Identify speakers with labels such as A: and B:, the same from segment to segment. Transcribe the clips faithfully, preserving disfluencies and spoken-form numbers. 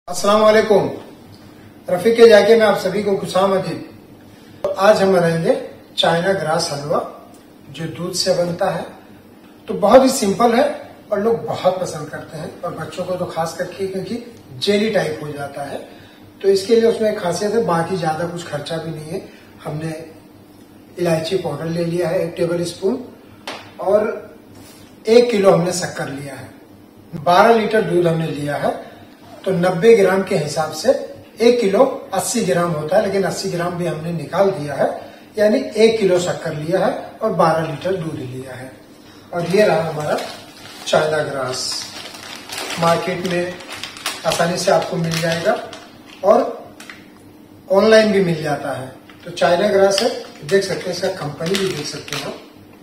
A: अस्सलाम वालेकुम। रफीक के जाके में आप सभी को खुशामदीद। तो आज हम बनाएंगे चाइना ग्रास हलवा जो दूध से बनता है। तो बहुत ही सिंपल है और लोग बहुत पसंद करते हैं, और बच्चों को तो खास करके क्योंकि जेली टाइप हो जाता है। तो इसके लिए उसमें एक खासियत है, बाकी ज्यादा कुछ खर्चा भी नहीं है। हमने इलायची पाउडर ले लिया है एक टेबल स्पून, और एक किलो हमने शक्कर लिया है। बारह लीटर दूध हमने लिया है, तो नब्बे ग्राम के हिसाब से एक किलो अस्सी ग्राम होता है, लेकिन अस्सी ग्राम भी हमने निकाल दिया है, यानी एक किलो शक्कर लिया है और बारह लीटर दूध लिया है। और ये रहा हमारा चाइना ग्रास। मार्केट में आसानी से आपको मिल जाएगा और ऑनलाइन भी मिल जाता है। तो चाइना ग्रास है, देख सकते हैं, इसका कंपनी भी देख सकते हैं।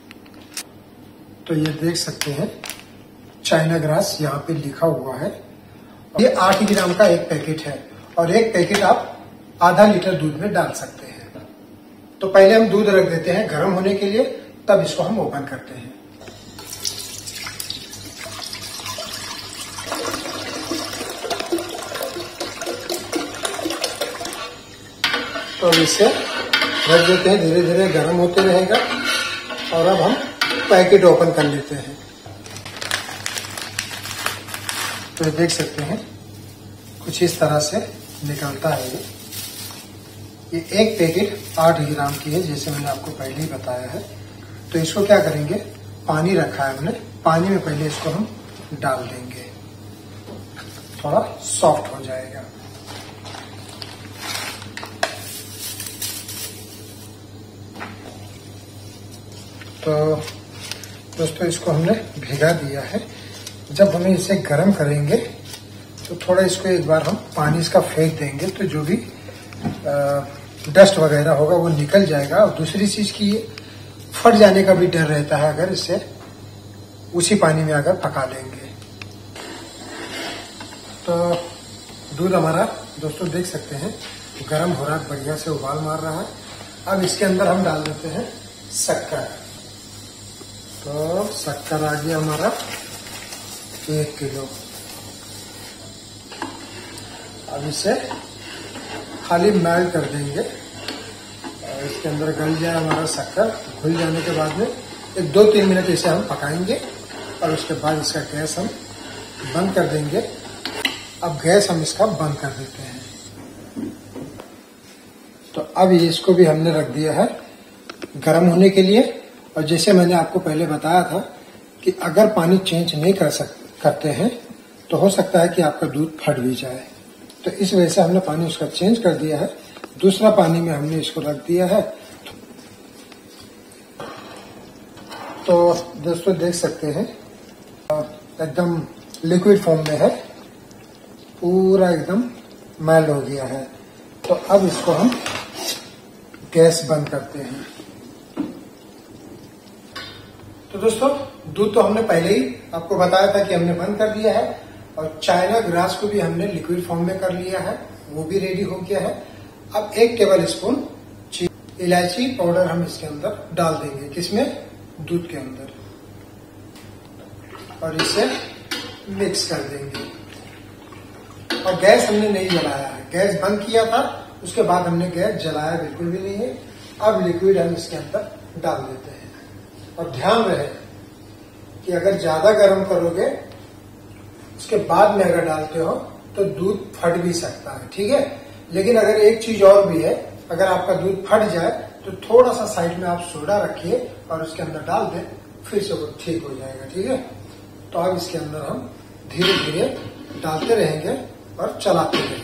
A: तो ये देख सकते हैं चाइना ग्रास यहाँ पे लिखा हुआ है। ये आठ ग्राम का एक पैकेट है, और एक पैकेट आप आधा लीटर दूध में डाल सकते हैं। तो पहले हम दूध रख देते हैं गर्म होने के लिए, तब इसको हम ओपन करते हैं। तो इसे रख देते हैं, धीरे धीरे गर्म होते रहेगा। और अब हम पैकेट ओपन कर लेते हैं। तो ये देख सकते हैं कुछ इस तरह से निकलता है। ये ये एक पैकेट आठ ग्राम की है, जैसे मैंने आपको पहले ही बताया है। तो इसको क्या करेंगे, पानी रखा है हमने, पानी में पहले इसको हम डाल देंगे, थोड़ा सॉफ्ट हो जाएगा। तो दोस्तों इसको हमने भिगा दिया है। जब हमें इसे गर्म करेंगे तो थोड़ा इसको एक बार हम पानी इसका फेंक देंगे, तो जो भी डस्ट वगैरह होगा वो निकल जाएगा। और दूसरी चीज की ये फट जाने का भी डर रहता है अगर इसे उसी पानी में अगर पका लेंगे। तो दूध हमारा दोस्तों देख सकते हैं गर्म हो रहा है, बढ़िया से उबाल मार रहा है। अब इसके अंदर हम डाल देते हैं शक्कर। तो शक्कर आ गया हमारा एक किलो। अब इसे खाली मेल्ट कर देंगे, और इसके अंदर गल जाए हमारा शक्कर। घुल जाने के बाद में एक दो तीन मिनट इसे हम पकाएंगे, और उसके बाद इसका गैस हम बंद कर देंगे। अब गैस हम इसका बंद कर देते हैं। तो अब इसको भी हमने रख दिया है गर्म होने के लिए। और जैसे मैंने आपको पहले बताया था कि अगर पानी चेंज नहीं कर सक करते हैं तो हो सकता है कि आपका दूध फट भी जाए। तो इस वजह से हमने पानी उसका चेंज कर दिया है, दूसरा पानी में हमने इसको रख दिया है। तो दोस्तों देख सकते हैं एकदम लिक्विड फॉर्म में है, पूरा एकदम मैल हो गया है। तो अब इसको हम गैस बंद करते हैं। तो दोस्तों दूध तो हमने पहले ही आपको बताया था कि हमने बंद कर दिया है, और चाइना ग्रास को भी हमने लिक्विड फॉर्म में कर लिया है, वो भी रेडी हो गया है। अब एक टेबल स्पून इलायची पाउडर हम इसके अंदर डाल देंगे, किसमें, दूध के अंदर, और इसे मिक्स कर देंगे। और गैस हमने नहीं जलाया है, गैस बंद किया था, उसके बाद हमने गैस जलाया बिल्कुल भी नहीं है। अब लिक्विड हम इसके अंदर डाल देते हैं। और ध्यान रहे कि अगर ज्यादा गर्म करोगे उसके बाद में अगर डालते हो तो दूध फट भी सकता है, ठीक है। लेकिन अगर एक चीज और भी है, अगर आपका दूध फट जाए तो थोड़ा सा साइड में आप सोडा रखिए और उसके अंदर डाल दें, फिर से वो ठीक हो जाएगा, ठीक है। तो अब इसके अंदर हम धीरे धीरे डालते रहेंगे और चलाते रहेंगे।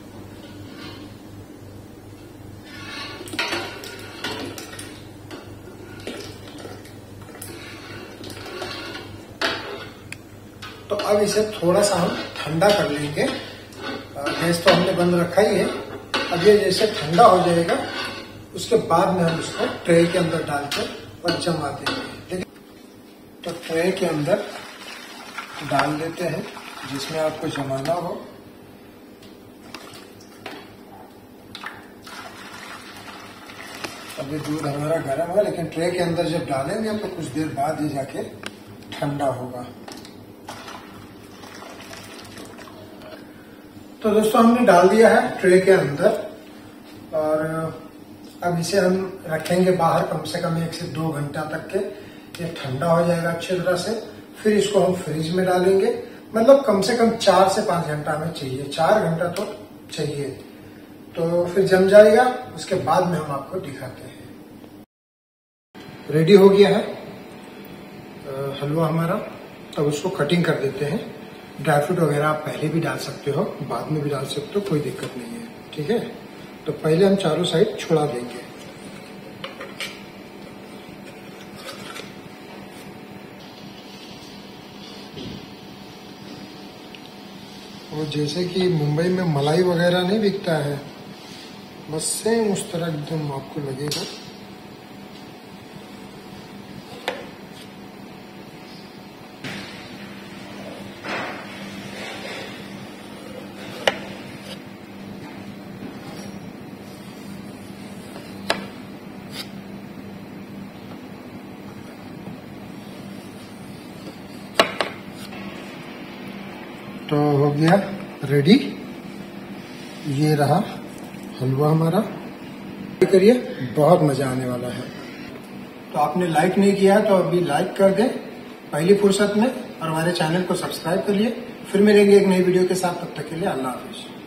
A: तो अब इसे थोड़ा सा हम ठंडा कर लेंगे। गैस तो हमने बंद रखा ही है। अब ये जैसे ठंडा हो जाएगा उसके बाद में हम इसको ट्रे के अंदर डालकर और जमा देंगे। तो ट्रे के अंदर डाल देते हैं जिसमें आपको जमाना हो। अभी दूध हमारा गर्म है, लेकिन ट्रे के अंदर जब डालेंगे तो कुछ देर बाद ही जाके ठंडा होगा। तो दोस्तों हमने डाल दिया है ट्रे के अंदर और अब इसे हम रखेंगे बाहर कम से कम एक से दो घंटा तक के। ये ठंडा हो जाएगा अच्छी तरह से, फिर इसको हम फ्रिज में डालेंगे। मतलब कम से कम चार से पांच घंटा हमें चाहिए, चार घंटा तो चाहिए। तो फिर जम जाएगा, उसके बाद में हम आपको दिखाते हैं। रेडी हो गया है हलवा हमारा। तब उसको कटिंग कर देते हैं। ड्राई फ्रूट वगैरह आप पहले भी डाल सकते हो, बाद में भी डाल सकते हो, कोई दिक्कत नहीं है। ठीक है, तो पहले हम चारों साइड छुड़ा देंगे। और जैसे कि मुंबई में मलाई वगैरह नहीं बिकता है, बस सेम उस तरह एकदम आपको लगेगा। तो हो गया रेडी, ये रहा हलवा हमारा। करिए, बहुत मजा आने वाला है। तो आपने लाइक नहीं किया तो अभी लाइक कर दें पहली फुर्सत में, और हमारे चैनल को सब्सक्राइब करिए। फिर मिलेंगे एक नई वीडियो के साथ, तब तक के लिए अल्लाह हाफिज।